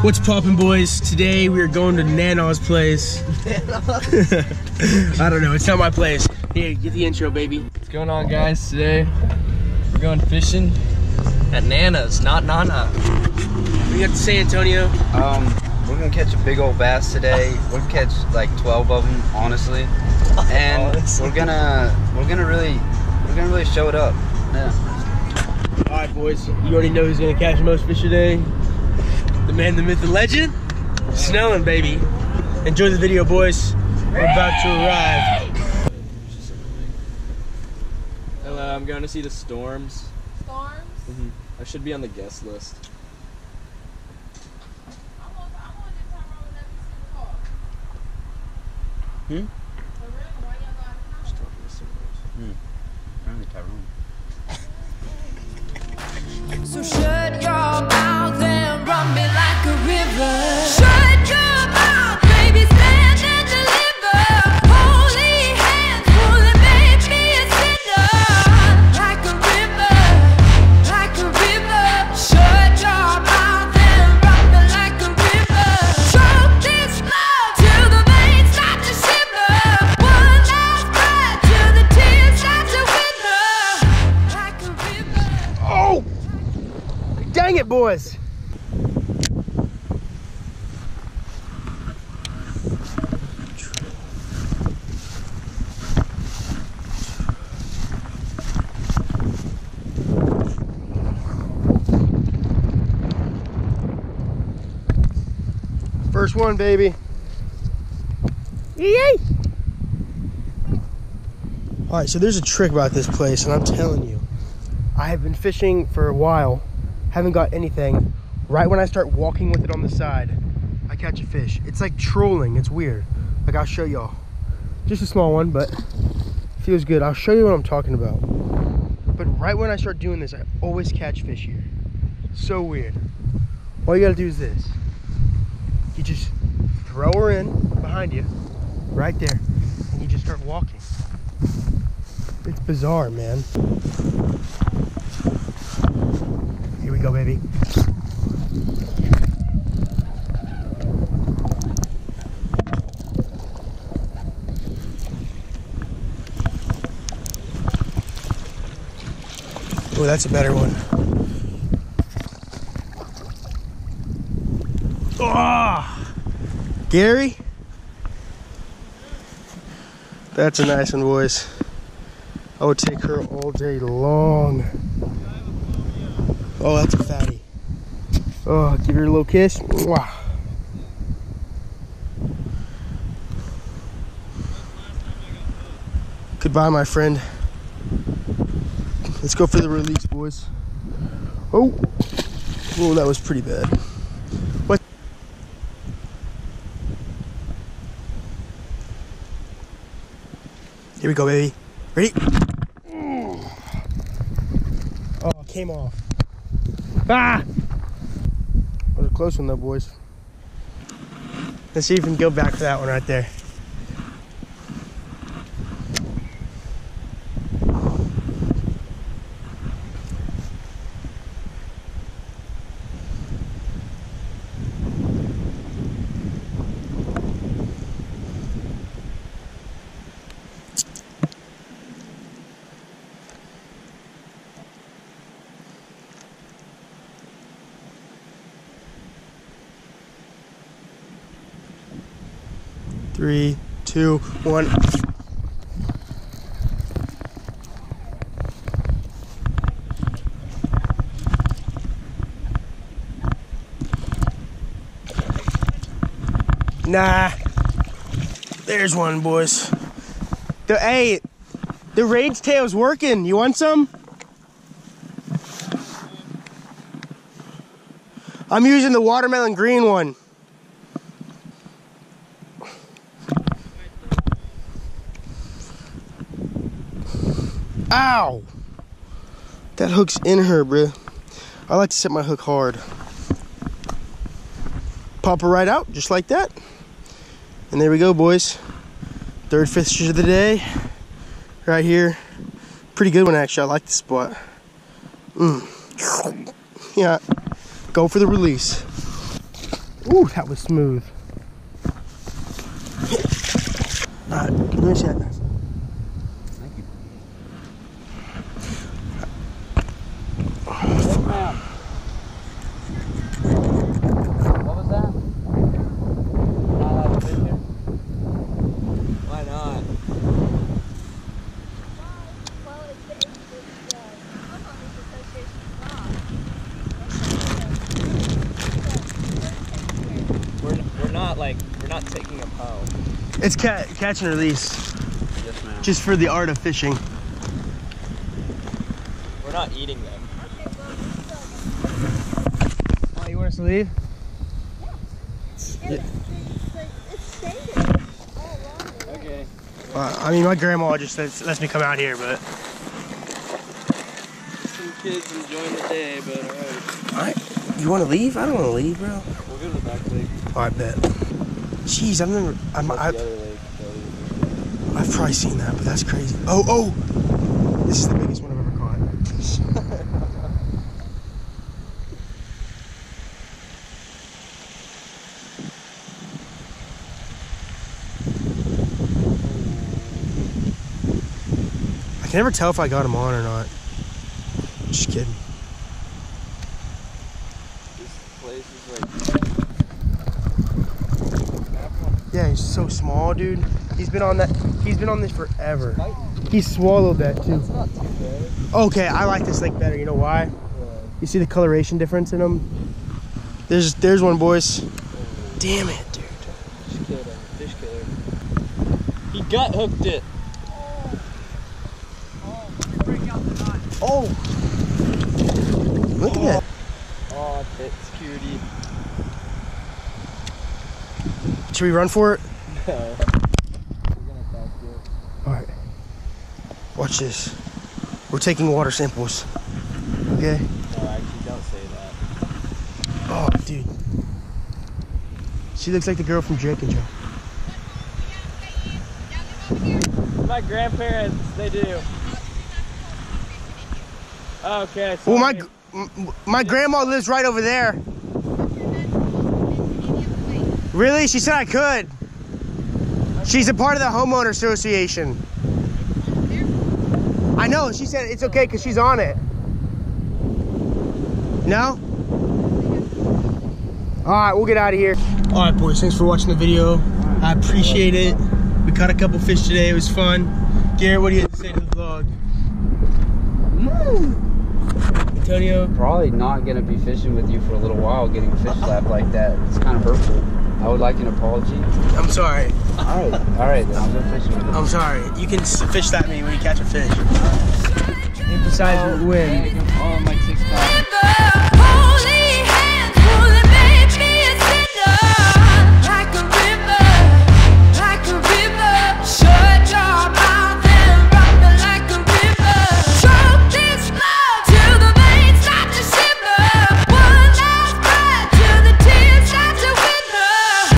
What's poppin', boys? Today we are going to Nana's place. I don't know, it's not my place. Here, get the intro, baby. What's going on, guys? Today we're going fishing at Nana's, not Nana. We got to San Antonio. We're gonna catch a big old bass today. We'll catch like 12 of them, honestly. And we're gonna really show it up. Yeah. All right, boys. You already know who's gonna catch the most fish today. The man, the myth, the legend. Snelling, baby. Enjoy the video, boys. We're about to arrive. Hello, I'm going to see the Storms. Storms? Mm-hmm. I should be on the guest list. Just talking to someone. Tyrone. So shut your mouth and run me like a river. Shut your mouth, baby, stand and deliver. Holy hands, fully make me a sinner. Like a river, like a river. Shut your mouth and run me like a river. Choke this love till the veins start to shiver. One last breath till the tears start to wither. Like a river. Oh! Dang it, boys! First one, baby. Yay! All right, so there's a trick about this place, and I'm telling you, I have been fishing for a while, haven't got anything. Right when I start walking with it on the side, I catch a fish. It's like trolling, it's weird. Like, I'll show y'all. Just a small one, but feels good. I'll show you what I'm talking about. But right when I start doing this, I always catch fish here. So weird. All you gotta do is this. You just throw her in behind you, right there, and you just start walking. It's bizarre, man. Here we go, baby. Oh, that's a better one. Oh, Gary? That's a nice one, boys. I would take her all day long. Oh, that's a fatty. Oh, give her a little kiss. Mwah. Goodbye, my friend. Let's go for the release, boys. Oh, that was pretty bad. What? Here we go, baby. Ready? Oh, it came off. Ah! That was a close one though, boys. Let's see if we can go back for that one right there. Three, two, one. Nah. There's one, boys. Hey, the rage tail's working. You want some? I'm using the watermelon green one. Ow! That hook's in her, bruh. I like to set my hook hard. Pop her right out, just like that. And there we go, boys. Third fish of the day. Right here. Pretty good one, actually. I like the spot. Yeah. Go for the release. Ooh, that was smooth. Alright, give me a shot. Thank you. What was that? Not allowed to fish here? Why not? Well, it's the homeowners association law. We're not taking them home. It's catch and release. Yes, ma'am. Just for the art of fishing. We're not eating them. Okay, well, Oh, you want us to leave? it's stated all along the way. Okay. I mean, my grandma just lets me come out here, but. Some kids enjoying the day, but alright. Alright. You want to leave? I don't want to leave, bro. We'll go to the back lake. Alright, bet. Jeez, The other lake. I've probably seen that, but that's crazy. Oh! This is the biggest one I've ever caught. I can never tell if I got him on or not. Just kidding. This place is like. Yeah, he's so small, dude. He's been on this forever. He swallowed that too. It's not too bad. Okay, I like this lake better. You know why? You see the coloration difference in them? There's one, boys. Damn it, dude. Just killed him. Fish killer. He gut hooked it. Oh! Look at that. Oh, pit security. Should we run for it? No. We're gonna attack you. Alright. Watch this. We're taking water samples. Okay? No, actually, don't say that. Oh, dude. She looks like the girl from Drake and Joe. My grandparents, they do. Okay. Well, sorry. my grandma lives right over there. Really? She said I could. She's a part of the homeowner association. I know. She said it's okay because she's on it. No? All right, we'll get out of here. All right, boys. Thanks for watching the video. I appreciate it. We caught a couple fish today. It was fun. Garrett, what do you have to say to the vlog? Antonio? Probably not gonna be fishing with you for a little while. Getting a fish slap like that, it's kind of hurtful. I would like an apology. I'm sorry. All right. Then I'll go fishing with you. I'm sorry. You can fish slap me when you catch a fish. Emphasize the win. Oh, my TikTok. Holy